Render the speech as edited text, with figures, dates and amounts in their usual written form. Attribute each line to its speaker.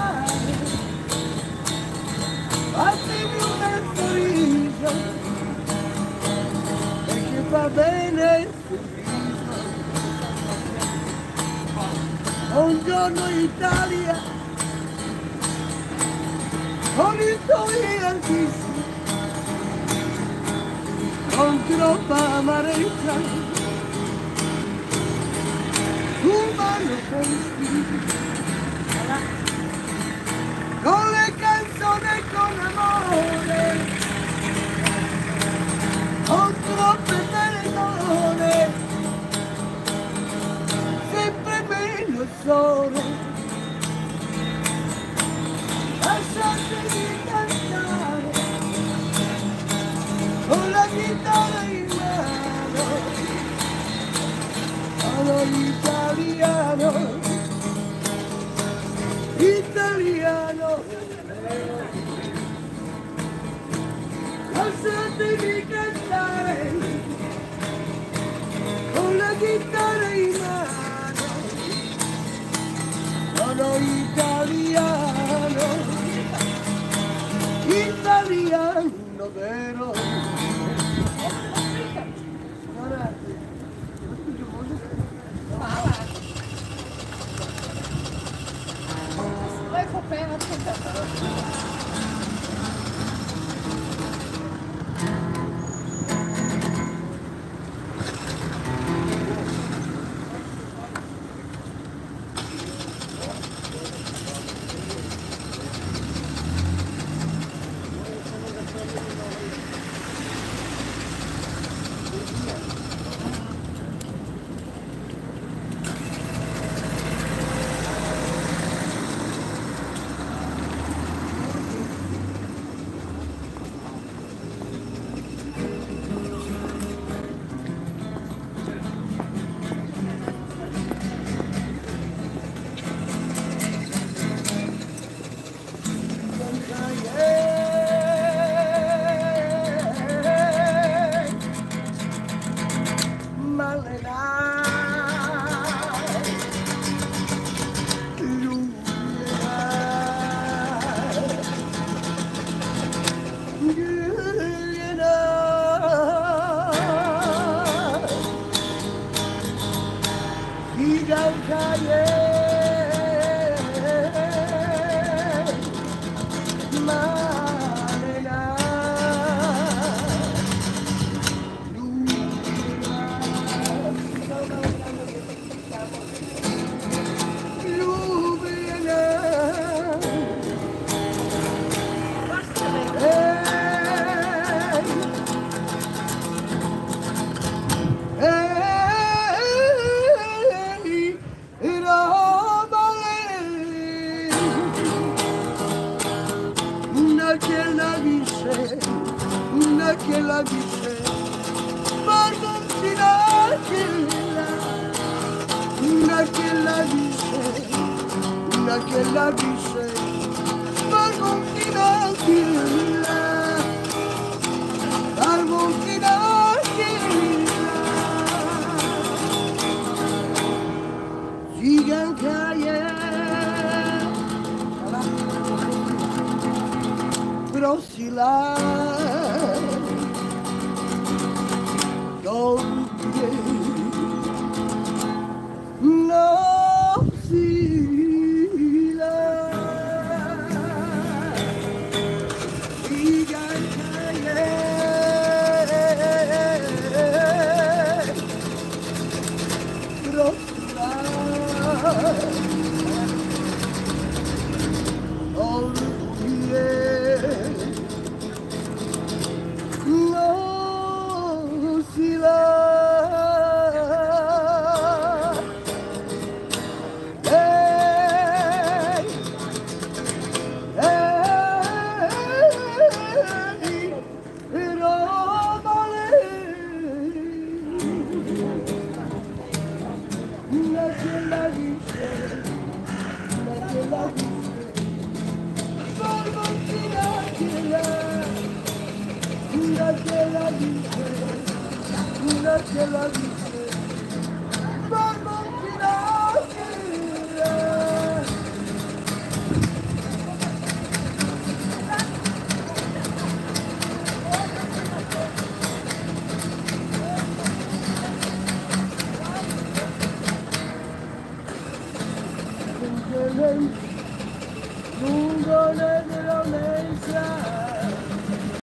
Speaker 1: fatemi un sorriso, perché fa bene il sorriso. Buongiorno Italia, con i tuoi altissimi, con troppa amarezza, fumano questi, con le canzoni e con amore, con troppe persone, sempre meno sole. Lasciatemi cantare con la chitarra in mano, sono italiano, italiano. Lasciatemi cantare con la chitarra in mano, sono italiano, italiano vero.
Speaker 2: Vai com o pé, vai com
Speaker 1: Che la dice, Margontina una che la dice, una che la dice, Margontina Margontina Sigan calle, prosila. No, sila, sigan calle, prosila, olvide, no, sila. Que la dice, vamos a lungo nella lettera